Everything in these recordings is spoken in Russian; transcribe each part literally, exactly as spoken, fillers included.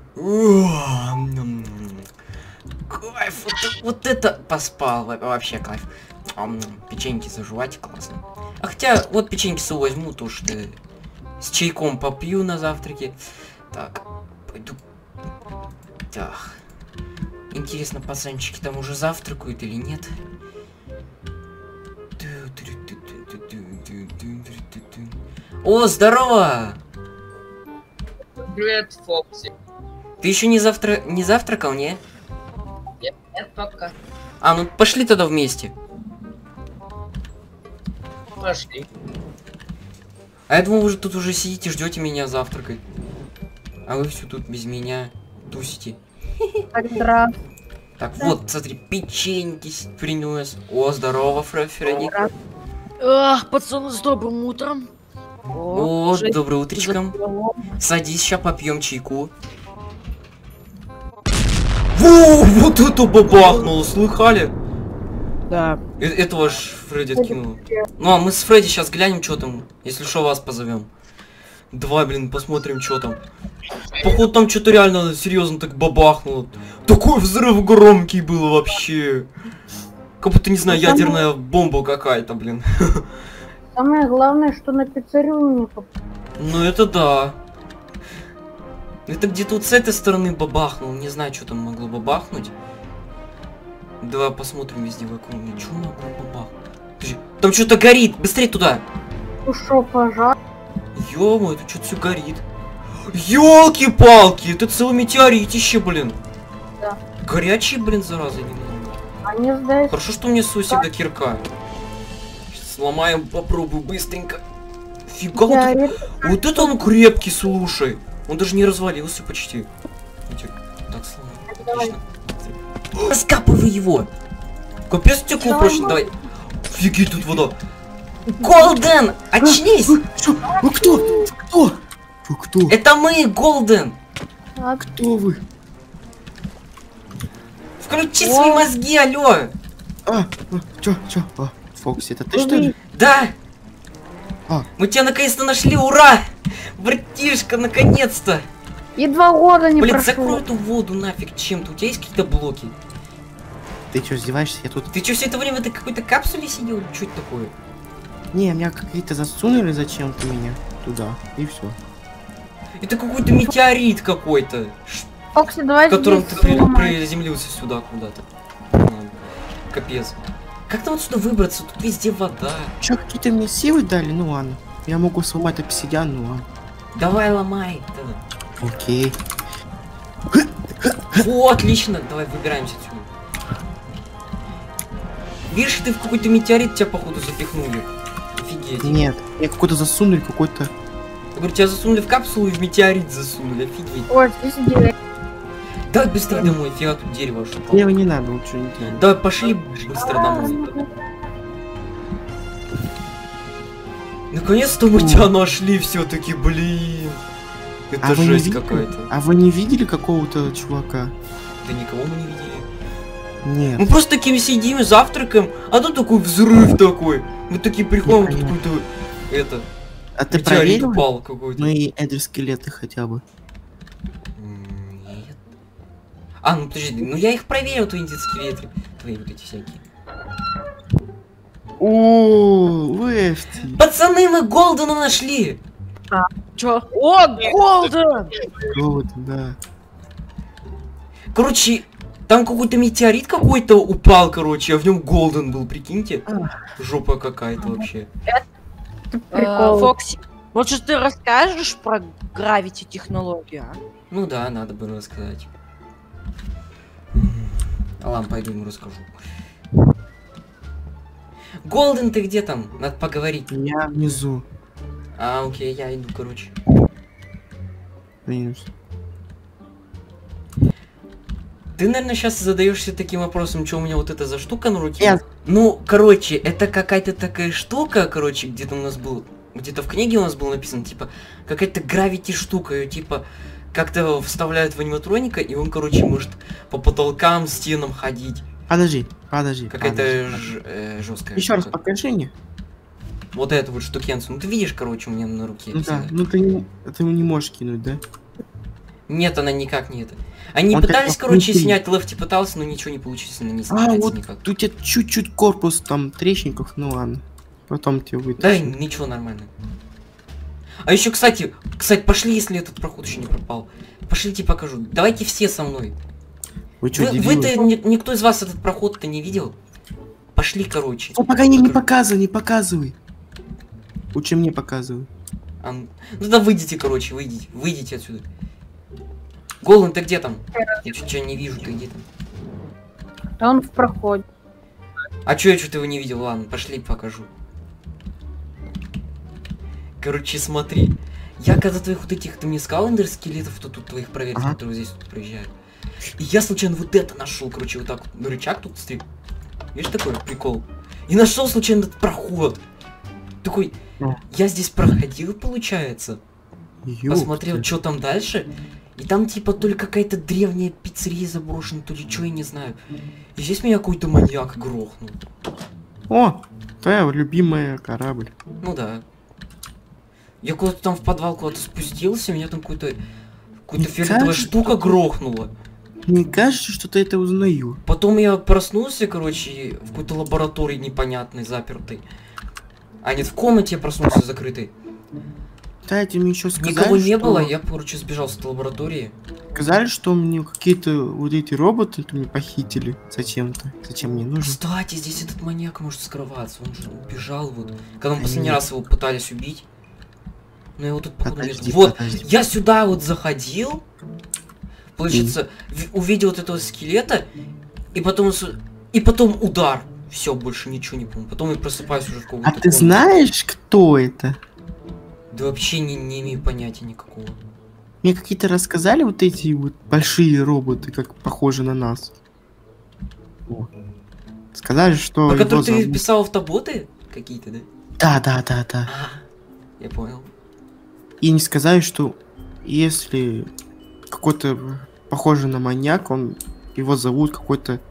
Кайф, вот, вот это поспал, вообще кайф. Печеньки зажевать, классно. А хотя, вот печеньки с возьму, то что с чайком попью на завтраке. Так, пойду. Так. Интересно, пацанчики там уже завтракают или нет? О, здорово! Привет, Фокси. Ты еще не завтра не завтракал, не? Нет, нет, пока. А, ну пошли тогда вместе. Пошли. А я думал, вы же тут уже сидите, ждете меня завтракать. А вы все тут без меня тусите. Здравствуйте. Так, вот, смотри, печеньки принес. О, здорово, Фредди. Ах, пацаны, с добрым утром. О, доброе утречком. Садись, сейчас попьем чайку. Во, вот это бабахнуло, слыхали? Да. Э этого ж Фредди откинул. Ну, а мы с Фредди сейчас глянем, что там. Если что, вас позовем. Давай, блин, посмотрим, что там. Походу, там что-то реально серьезно так бабахнуло. Такой взрыв громкий был вообще. Как будто, не знаю, ядерная бомба какая-то, блин. Самое главное, что на пиццерию не попал. Ну, это да. Это где-то вот с этой стороны бабахнул. Не знаю, что там могло бабахнуть. Давай посмотрим везде вокруг. Что могло бабахнуть? Там что-то горит. Быстрее туда. Ну шо, пожар? Ё-моё, это что-то все горит. Ёлки-палки, это целый метеоритище, блин. Да. Горячий, блин, зараза, немного. Они сдают. Хорошо, что у меня суседа кирка. Сейчас сломаем, попробую быстренько. Фига, вот это, вот это он крепкий, слушай. Он даже не развалился почти. Так, сломаем. Отлично. Раскапывай его. Капец, стекло прошло, давай. Офигеть, тут вода. Голден, очнись! Вы кто? Кто? Вы кто? Это мы, Голден. А Кто вы? Включи О. свои мозги, алло. А, а чё, чё? А, Фокси, это ты что ли? Да. А. Мы тебя наконец-то нашли, ура! Братишка, наконец-то. И два года не Блин, прошло. закрой эту воду нафиг чем-то. У тебя есть какие-то блоки? Ты что, издеваешься? Я тут... Ты что, все это время в этой какой-то капсуле сидел? Что это такое? Не, меня какие-то засунули зачем-то меня туда, и все. Это какой-то метеорит какой-то, Фокси, давай в котором ты при... сломай. приземлился сюда куда-то. Ладно. Капец. Как-то вот сюда выбраться? Тут везде вода. Чё, какие-то мне силы дали? Ну ладно. Я могу сломать обсидиан, ну ладно. Давай, ломай. Окей. О, отлично. Давай, выбираемся отсюда. Видишь, ты в какой-то метеорит тебя, походу, запихнули. Офигеть. Нет, мне какой-то засунули, какой-то... Я говорю, тебя засунули в капсулу и в метеорит засунули. Офигеть. Вот, здесь деревья. Давай быстрее домой, фига тут дерево. Дерево не надо, лучше не надо. Давай, пошли быстро домой. Наконец-то мы тебя нашли все-таки, блин. Это а жесть какая-то. А вы не видели какого-то чувака? Да никого мы не видели. Нет. Мы просто такими сидим, завтракаем, а тут такой взрыв такой. Мы такие приходим, тут какой-то это. А ты метеорит проверил? упал какой-то. Мои эндоскелеты хотя бы. Нет. А, ну подожди, ну я их проверил, твои эндоскелеты. Твои вот эти всякие. О, Лефти. Пацаны, мы Голдена нашли! А, чё? О, Голден! Вот, да. Короче, там какой-то метеорит какой-то упал, короче, а в нем Голден был, прикиньте. Жопа какая-то вообще. Прикол. Фокси, может ты расскажешь про гравити технологию, а? Ну да, надо было рассказать. А ладно, пойду ему расскажу. Голден, ты где там? Надо поговорить. Я внизу. А, окей, я иду, короче. Минус. Ты, наверное, сейчас задаешься таким вопросом, что у меня вот это за штука на руке? Нет. Ну, короче, это какая-то такая штука, короче, где-то у нас был, где-то в книге у нас было написано, типа, какая-то гравити штука, ее, типа, как-то вставляют в аниматроника, и он, короче, может по потолкам, стенам ходить. Подожди, подожди. Какая-то подожди. э, жесткая Еще раз штука. покажи мне. Вот эту вот штукенцию. Ну ты видишь, короче, у меня на руке. Ну да, всегда. ну ты не, ты его не можешь кинуть, да? Нет, она никак не это. Они Он пытались, как-то короче, внутри. снять, Лефти пытался, но ничего не получилось, она не А, снимается вот никак. тут тебе чуть-чуть корпус там трещинков, ну ладно. Потом тебе Да, вытащу. ничего, нормально. А еще, кстати, кстати, пошли, если этот проход еще не пропал. Пошлите покажу. Давайте все со мной. Вы что, Вы, дебилы? вы-то, ни- никто из вас этот проход-то не видел? Пошли, короче. Ну, пока не, не Покажу. показывай, не показывай. Лучше мне показывай. А, ну да выйдите, короче, выйдите. Выйдите отсюда. Голан, ты где там? Я чуть тебя не вижу, ты где там? Да он в проходе. А чё я что-то его не видел? Ладно, пошли покажу. Короче, смотри. Я когда твоих вот этих, ты мне сказал, эндерскелетов, то тут твоих проверить, Ага. которые здесь тут проезжают. И я случайно вот это нашел, короче, вот так вот, на рычаг тут стоит. Видишь, такой прикол? И нашел случайно этот проход. Такой, О. я здесь проходил, получается. Ёпта. Посмотрел, что там дальше. И там типа то ли какая-то древняя пиццерия заброшена, то ли что, я не знаю. И здесь меня какой-то маньяк грохнул. О, твоя любимая корабль. Ну да. Я куда-то там в подвал куда-то спустился, меня там какой-то какая-то Не фиолетовая кажется, штука грохнула. Мне кажется, что ты это узнаю. Потом я проснулся, короче, в какой-то лаборатории непонятной, запертой. А нет, в комнате я проснулся закрытой. Кстати, мне еще сказали, Никого не что... было, я, короче, сбежал с этой лаборатории. Сказали, что мне какие-то вот эти роботы мне похитили зачем-то. Зачем мне нужно? Кстати, здесь этот маньяк может скрываться, он же убежал вот. Когда мы Да последний нет. раз его пытались убить. Но его тут походу нет. Подожди, Вот, подожди. я сюда вот заходил, получается, в- увидел вот этого скелета, и потом с- и потом удар. Все, больше ничего не помню. Потом я просыпаюсь уже в каком-то. А ты знаешь, кто это? Да вообще не, не имею понятия никакого. Мне какие-то рассказали вот эти вот большие роботы, как похожи на нас. О. Сказали, что Про его которые ты зовут- писал автоботы какие-то, да? Да, да, да, да. А, я понял. И не сказали, что если какой-то похожий на маньяк, он его зовут какой-то.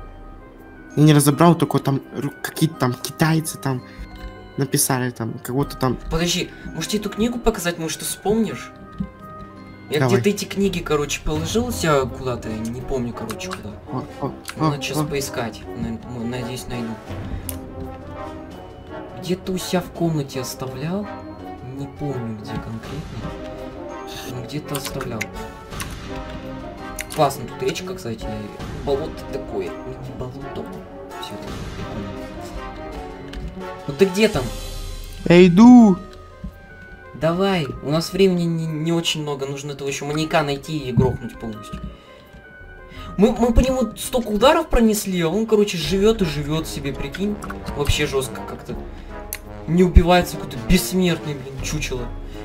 Я не разобрал, только там ру- какие-то там китайцы там написали там кого-то там. Подожди, может тебе эту книгу показать, может ты вспомнишь? Я Давай. где-то эти книги, короче, положил у себя куда-то, я не помню, короче, куда. О, о, Надо о, сейчас о. поискать. На- ну, Надеюсь, найду. Где-то у себя в комнате оставлял. Не помню, где конкретно. Но где-то оставлял. Классно, тут речка, кстати. Болото такое. Не болото. Все это прикольно. Ну ты где там? Я иду. Давай. У нас времени не, не очень много. Нужно этого еще маньяка найти и грохнуть полностью. Мы, мы по нему столько ударов пронесли, а он, короче, живет и живет себе, прикинь. Вообще жестко как-то. Не убивается, какой-то бессмертный, блин, чучело.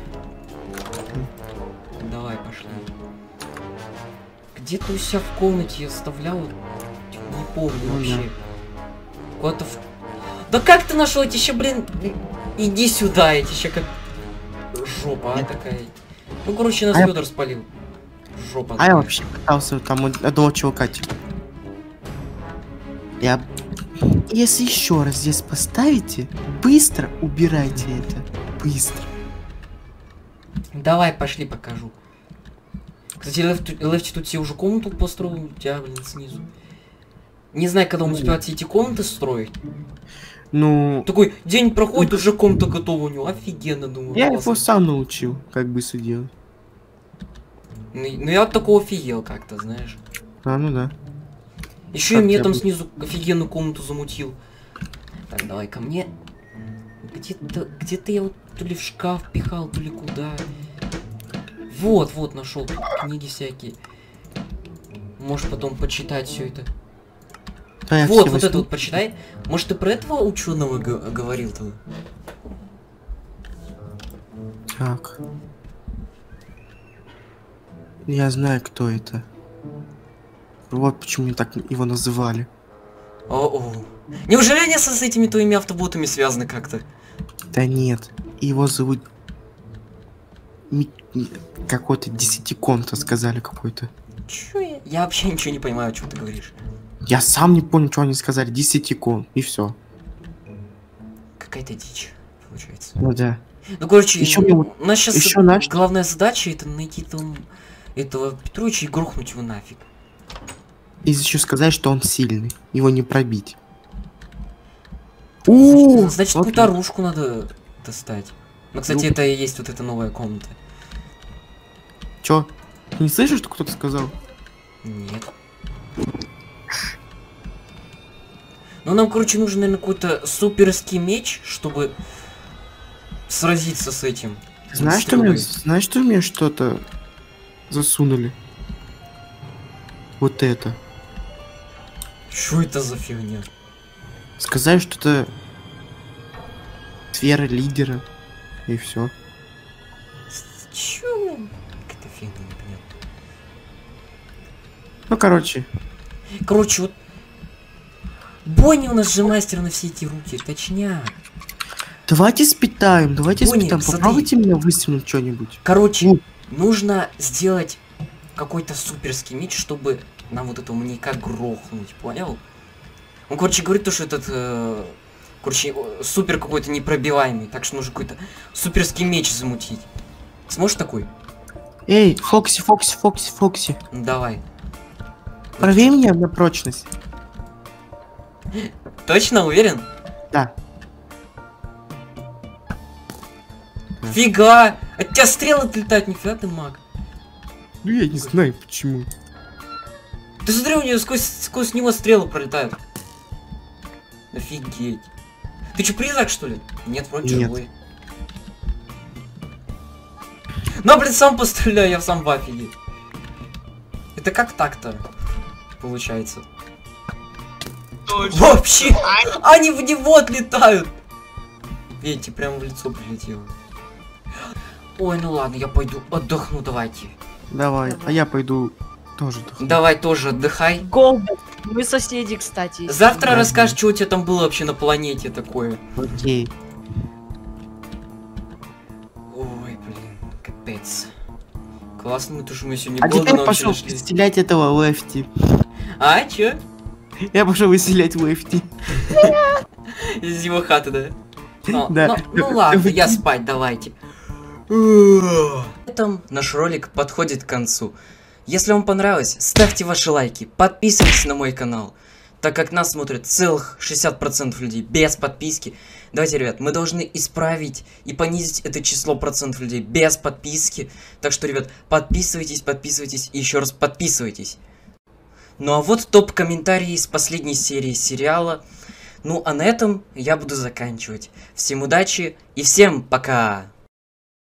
Давай, пошли. Где-то у себя в комнате я оставлял. Не помню Ну вообще. Куда-то в... Да как ты нашел эти еще, блин? Иди сюда, эти еще как... Жопа, а, такая. Ну, короче, нас А я- Федор спалил. Жопа. А такая. я вообще пытался там од- одного чувака типа. Я... Если еще раз здесь поставите, быстро убирайте это. Быстро. Давай, пошли, покажу. Кстати, Лефти, Лефти тут себе уже комнату построил, у тебя, блин, снизу. Не знаю, когда он успевает все эти комнаты строить. Ну... Такой день проходит, уже комната готова у него. Офигенно, думаю. Я классно. его сам научил, как быстро делать. Ну, ну я от такого офигел как-то, знаешь. А, ну да. Еще и Как мне я там бы- снизу офигенную комнату замутил. Так, давай ко мне. Где-то, где-то я вот то ли в шкаф пихал, то ли куда. Вот, вот, нашел книги всякие. Можешь потом почитать все это. Да, я Вот, все вот это возьму. вот почитай. Может, ты про этого ученого говорил-то? Так. Я знаю, кто это. Вот почему так его называли. О-о. Неужели они со- с этими твоими автоботами связаны как-то? Да нет, его зовут... Ми- ми- Какой-то десятиконта сказали какой-то. Чё я? Я вообще ничего не понимаю, о чем ты говоришь. Я сам не понял, что они сказали. Десятикон. И все. Какая-то дичь, получается. Ну да. Ну, короче, Ещё мне вот- у нас сейчас ещё наш- главная задача это найти там этого Петровича и грохнуть его нафиг. И еще сказать, что он сильный. Его не пробить. Значит, значит вот какую-то он. оружку надо достать. Ну, кстати, Ну. это и есть вот эта новая комната. Чё? Ты не слышишь, что кто-то сказал? Нет. Ну, нам, короче, нужен, наверное, какой-то суперский меч, чтобы сразиться с этим. Знаешь, что Стрелой. мне, знаешь, что мне что-то засунули? Вот это. Что это за фигня? Сказали, что это сфера лидера. И все. Чё? Какая-то фигня, непонятно. Ну, короче. Короче, вот... Бонни у нас же мастер на все эти руки, точняк. Давайте спитаем, давайте Понял, спитаем. смотри. Попробуйте меня выстрелить что-нибудь. Короче, Ну. нужно сделать какой-то суперский меч, чтобы нам вот этого маньяка грохнуть, понял? Он, короче, говорит то, что этот... э, короче, э, супер какой-то непробиваемый, так что нужно какой-то суперский меч замутить. Сможешь такой? Эй, Фокси, Фокси, Фокси, Фокси. Ну, давай. Проверь меня на прочность. Точно уверен? Да. Фига! От тебя стрелы отлетают, нифига ты маг. Ну, я не знаю, почему. Ты смотри, у нее сквозь, сквозь него стрелы пролетают. Офигеть. Ты что, призрак, что ли? Нет, вроде Нет. живой. Ну, блин, сам постреляю, я сам в афиге. Это как так-то получается? Вообще! Они в него отлетают! Видите, прямо в лицо прилетело. Ой, ну ладно, я пойду отдохну, давайте. Давай, а я пойду тоже отдохну. Давай тоже отдыхай. Голден. Мы соседи, кстати. Завтра Да, расскажешь, да. что у тебя там было вообще на планете такое. Окей. Ой, блин, капец. Классно, мы тоже мы сегодня А теперь Голдена пошел вообще нашли. выселять этого Лефти. А, чё? Я пошел выселять Лефти. Из его хаты, да? Ну, Да. ну, ну ладно, Вы- я спать, давайте. На этом наш ролик подходит к концу. Если вам понравилось, ставьте ваши лайки, подписывайтесь на мой канал. Так как нас смотрят целых шестьдесят процентов людей без подписки. Давайте, ребят, мы должны исправить и понизить это число процентов людей без подписки. Так что, ребят, подписывайтесь, подписывайтесь и еще раз подписывайтесь. Ну а вот топ-комментарии из последней серии сериала. Ну а на этом я буду заканчивать. Всем удачи и всем пока!